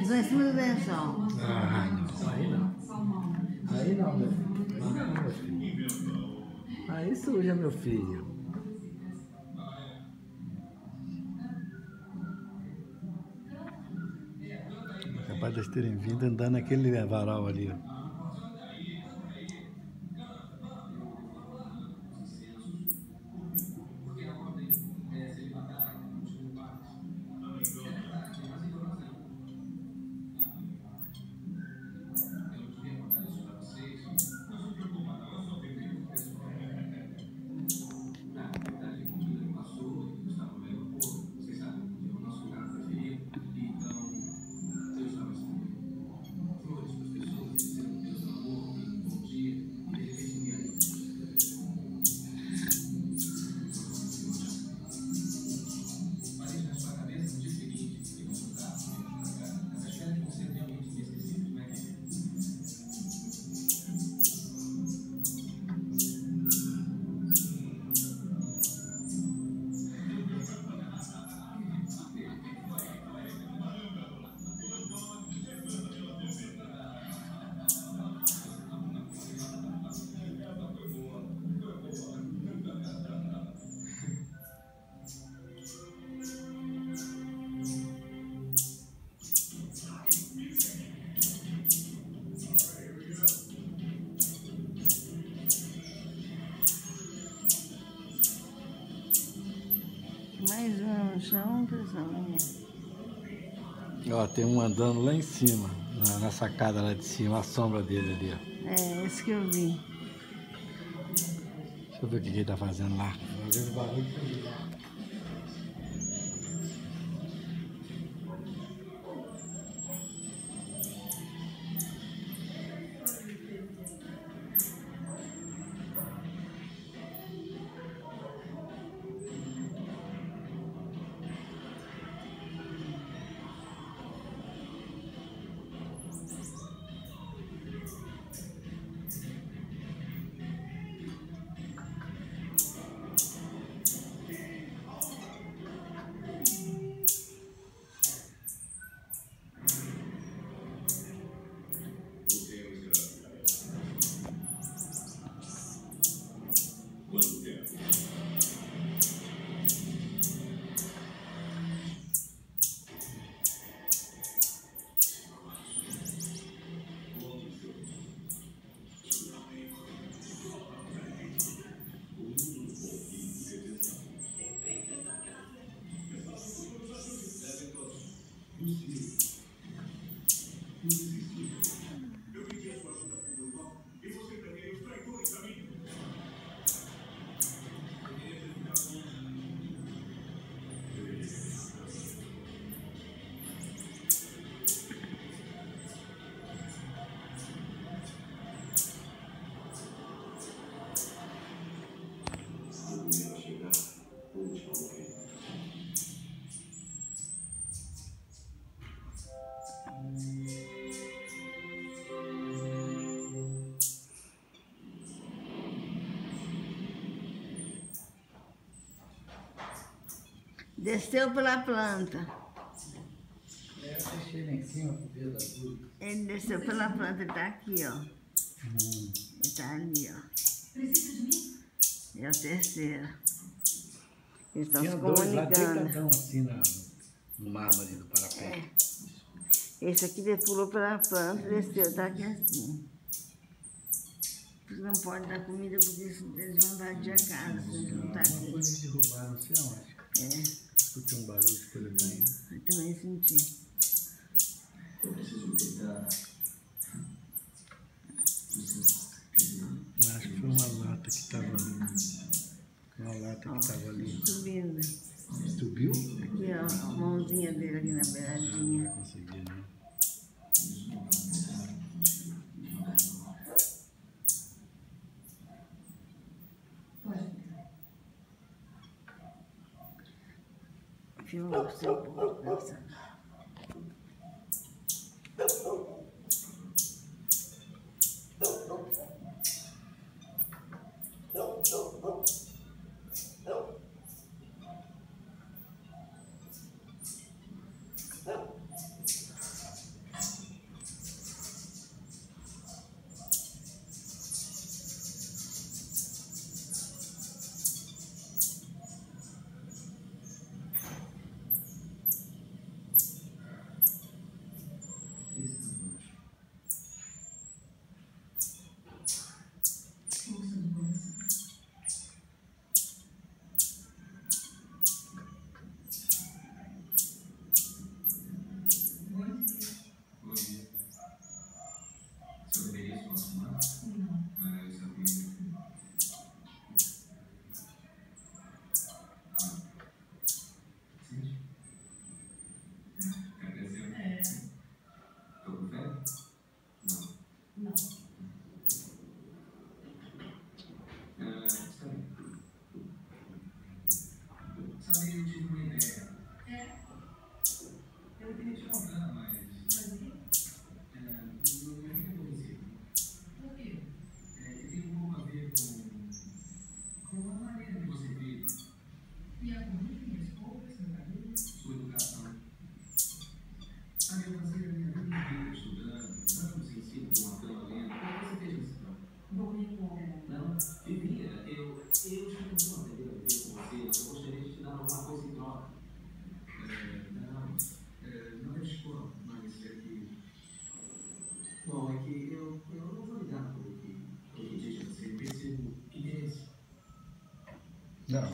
Eles vão em cima do lençol. Ah, não. Aí não. Aí não, meu filho. Não, meu filho. Aí suja, meu filho. Capaz de eles terem vindo andando naquele varal ali, ó. Mais um no chão, pessoal. Ó, tem um andando lá em cima, na sacada lá de cima, a sombra dele ali, ó. É, esse que eu vi. Deixa eu ver o que ele tá fazendo lá. Eu vejo barulho dele lá. Desceu pela planta. É, eu deixei lá em cima pro dedo azul. Ele desceu pela planta, ele tá aqui, ó. Ele tá ali, ó. Precisa de mim? É o terceiro. Eles estão Tinha se dois lá comunicando. deitadão assim no mármore do parapeito. Esse aqui pulou pela planta, desceu, tá aqui assim. Não pode dar comida porque eles vão invadir a casa se eles não tá Uma aqui. coisa que derrubaram, não sei aonde. É, Escutei um barulho de coisa caindo. eu também senti. Eu preciso tentar. Acho que foi uma lata que tava ali. Uma lata que tava ali. Subindo. Subiu? Aqui, ó, a mãozinha dele aqui na beiradinha. Não consegui, né? Filma o seu povo dançando.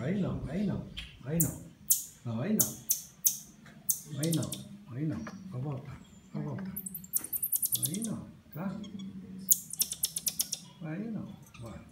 Aí não, aí não, aí não. Não, aí não. Aí não, aí não. Vou voltar, vou voltar. Aí não, tá? Aí não, vai.